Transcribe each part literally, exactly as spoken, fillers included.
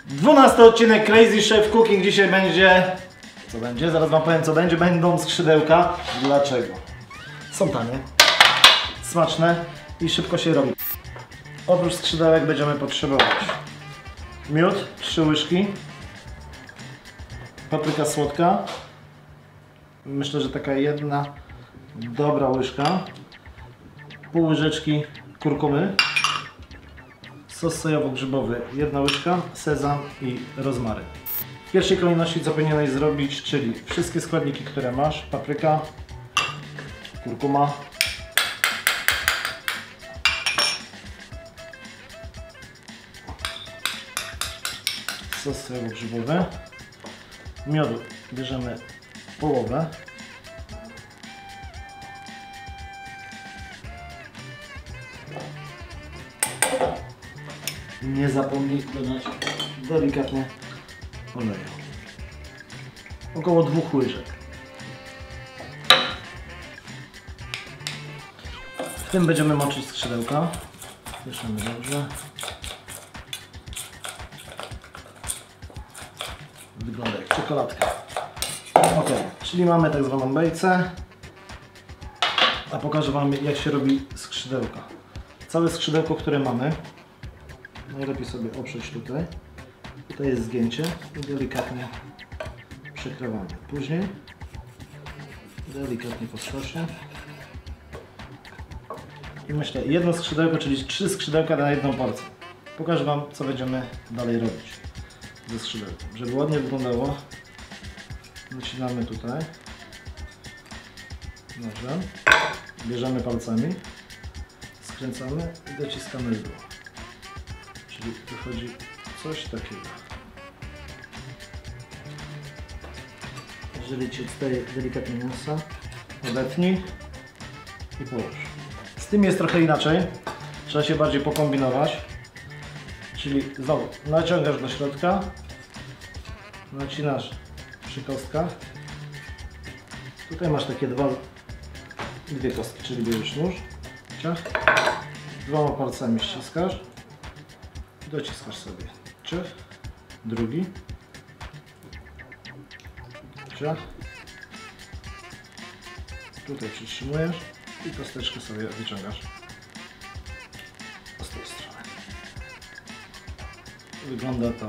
dwunasty odcinek Crazy Chef Cooking. Dzisiaj będzie... Co będzie? Zaraz wam powiem co będzie. Będą skrzydełka. Dlaczego? Są tanie, smaczne i szybko się robi. Oprócz skrzydełek będziemy potrzebować miód, trzy łyżki, papryka słodka, myślę, że taka jedna dobra łyżka, pół łyżeczki kurkumy, sos sojowo-grzybowy, jedna łyżka, sezam i rozmaryn. W pierwszej kolejności co powinieneś zrobić, czyli wszystkie składniki, które masz, papryka, kurkuma, sos sojowo-grzybowy, miodu bierzemy połowę, nie zapomnij dodać delikatnie oleju, około dwóch łyżek. W tym będziemy moczyć skrzydełka. Mieszamy dobrze. Wygląda jak czekoladka. Ok, czyli mamy tak zwaną bejcę. A pokażę wam jak się robi skrzydełka. Całe skrzydełko, które mamy, najlepiej sobie oprzeć tutaj. Tutaj jest zgięcie i delikatnie przekrywamy. Później delikatnie po skosie. I myślę, jedno skrzydełko, czyli trzy skrzydełka na jedną porcję. Pokażę wam, co będziemy dalej robić ze skrzydełkiem. Żeby ładnie wyglądało, nacinamy tutaj nożem, bierzemy palcami, skręcamy i dociskamy w dół. Czyli wychodzi coś takiego. Jeżeli ci odstaje delikatnie mięsa, odetnij i połóż. Z tym jest trochę inaczej, trzeba się bardziej pokombinować, czyli znowu naciągasz do środka, nacinasz przy kostkach, tutaj masz takie dwa, dwie kostki, czyli bierzesz nóż, ciach, dwoma palcami ściskasz i dociskasz sobie, ciach, drugi, ciach, tutaj przytrzymujesz i kosteczkę sobie wyciągasz z tej strony. Wygląda to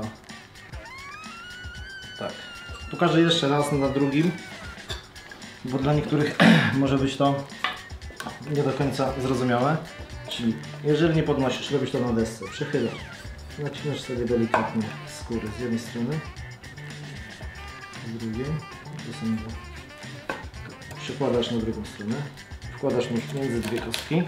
tak. Pokażę jeszcze raz na drugim, bo dla niektórych może być to nie do końca zrozumiałe. Czyli jeżeli nie podnosisz, robisz to na desce, przechylasz, nacinasz sobie delikatnie skórę z jednej strony, z drugiej, przykładasz na drugą stronę. Wkładasz nóż między dwie kostki.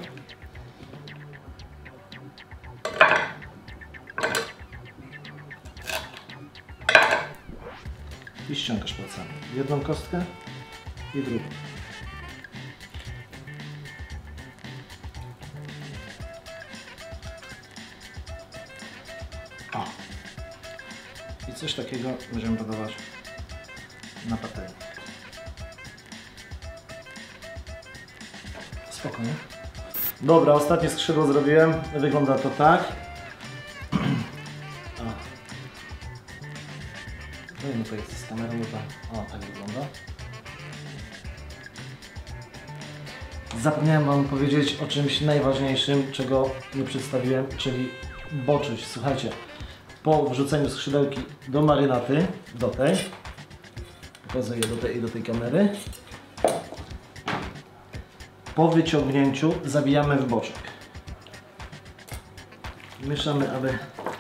I ściągasz palcami. Jedną kostkę i drugą. O. I coś takiego będziemy podawać na patelni. Spokojnie. Dobra, ostatnie skrzydło zrobiłem. Wygląda to tak. O. No i no to jest z kamerą, to... O, tak wygląda. Zapomniałem wam powiedzieć o czymś najważniejszym, czego nie przedstawiłem, czyli boczuś. Słuchajcie, po wrzuceniu skrzydełki do marynaty, do tej, pokazuję do tej i do tej kamery, po wyciągnięciu zabijamy w boczek. Mieszamy, aby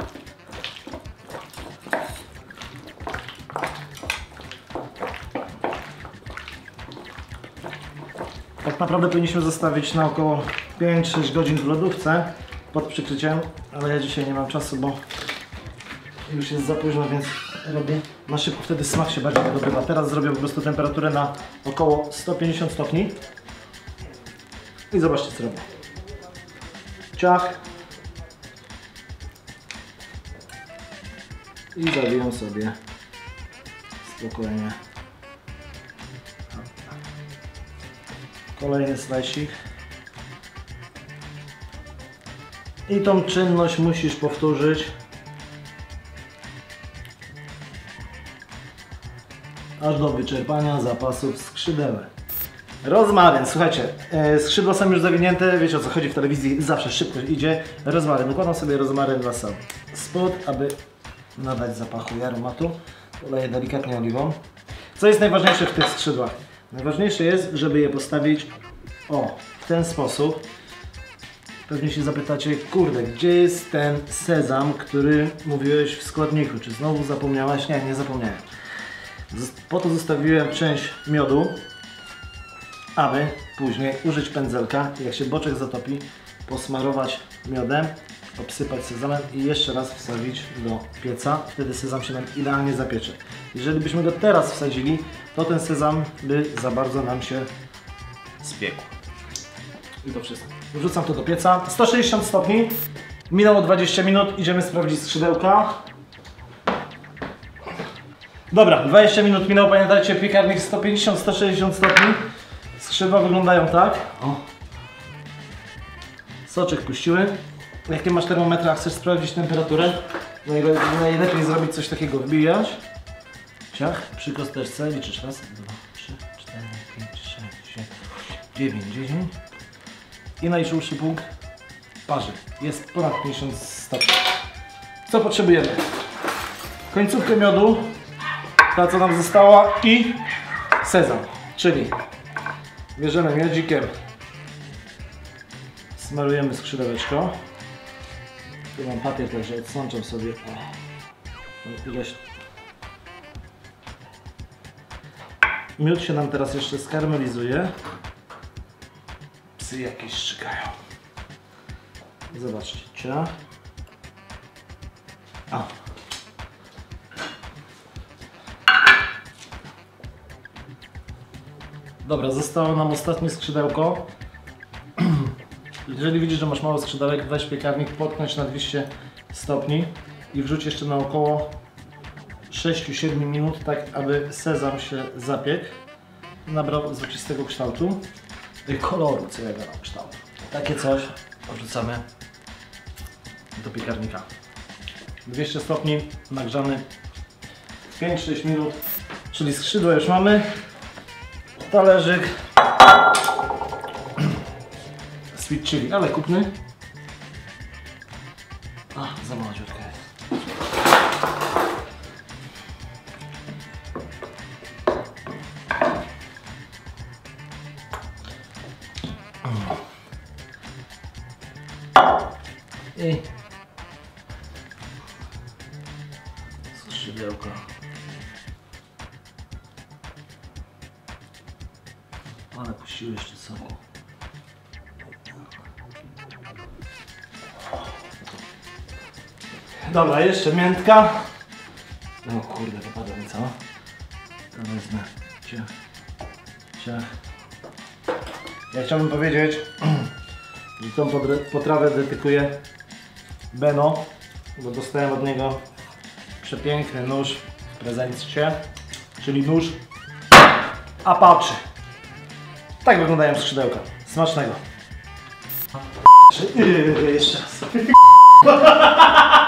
tak naprawdę powinniśmy zostawić na około pięć sześć godzin w lodówce pod przykryciem, ale ja dzisiaj nie mam czasu, bo już jest za późno, więc robię na szybko, wtedy smak się bardziej wydobywa. Teraz zrobię po prostu temperaturę na około sto pięćdziesiąt stopni. I zobaczcie co robię. Ciach. I zawijam sobie spokojnie. Kolejny slajsik. I tą czynność musisz powtórzyć aż do wyczerpania zapasów skrzydełek. Rozmaryn, słuchajcie, e, skrzydła są już zawinięte, wiecie o co chodzi w telewizji, zawsze szybko idzie. Rozmaryn, układam sobie rozmaryn na sam spód, aby nadać zapachu i aromatu. Poleję delikatnie oliwą. Co jest najważniejsze w tych skrzydłach? Najważniejsze jest, żeby je postawić o, w ten sposób. Pewnie się zapytacie, kurde, gdzie jest ten sezam, który mówiłeś w składniku? Czy znowu zapomniałaś? Nie, nie zapomniałem. Po to zostawiłem część miodu, aby później użyć pędzelka, jak się boczek zatopi, posmarować miodem, obsypać sezamem i jeszcze raz wsadzić do pieca. Wtedy sezam się nam idealnie zapiecze. Jeżeli byśmy go teraz wsadzili, to ten sezam by za bardzo nam się spiekł. I to wszystko. Wrzucam to do pieca. sto sześćdziesiąt stopni. Minęło dwadzieścia minut. Idziemy sprawdzić skrzydełka. Dobra, dwadzieścia minut minęło. Pamiętajcie, piekarnik sto pięćdziesiąt do stu sześćdziesięciu stopni. Skrzydła wyglądają tak. O. Soczek puściły. Jakie masz termometry, a chcesz sprawdzić temperaturę? Najlepiej zrobić coś takiego. Wbijać. Ciach. Przy kosteczce. Liczysz raz, dwa, trzy, cztery, pięć, sześć, siedem, dziewięć, dziesięć. I najczulszy punkt parzy. Jest ponad pięćdziesiąt stopni. Co potrzebujemy? Końcówkę miodu, ta co nam została, i sezam. Czyli bierzemy miodzikiem, smarujemy skrzydełeczko. Tu mam papier, także odsączam sobie o, ileś. Miód się nam teraz jeszcze skarmelizuje. Psy jakieś szczekają. Zobaczcie, cia. A. Dobra, zostało nam ostatnie skrzydełko. Jeżeli widzisz, że masz mało skrzydełek, weź piekarnik, potknąć na dwieście stopni i wrzuć jeszcze na około sześć do siedmiu minut, tak aby sezam się zapiekł. Nabrał złocistego kształtu. Koloru całego kształtu. Takie coś wrzucamy do piekarnika. dwieście stopni, nagrzany pięć do sześciu minut, czyli skrzydła już mamy. Talerzyk sweet chili, ale kupny. A, za malutka jest. I skrzydełko. Ale puściły jeszcze soku. Dobra, jeszcze miętka. O kurde, wypada mi cała. To wezmę. Ciach. Ciach. Ja chciałbym powiedzieć, że tą potrawę dedykuję Beno, bo dostałem od niego przepiękny nóż w prezencie, czyli nóż Apache. Tak wyglądają skrzydełka. Smacznego. Jeszcze raz.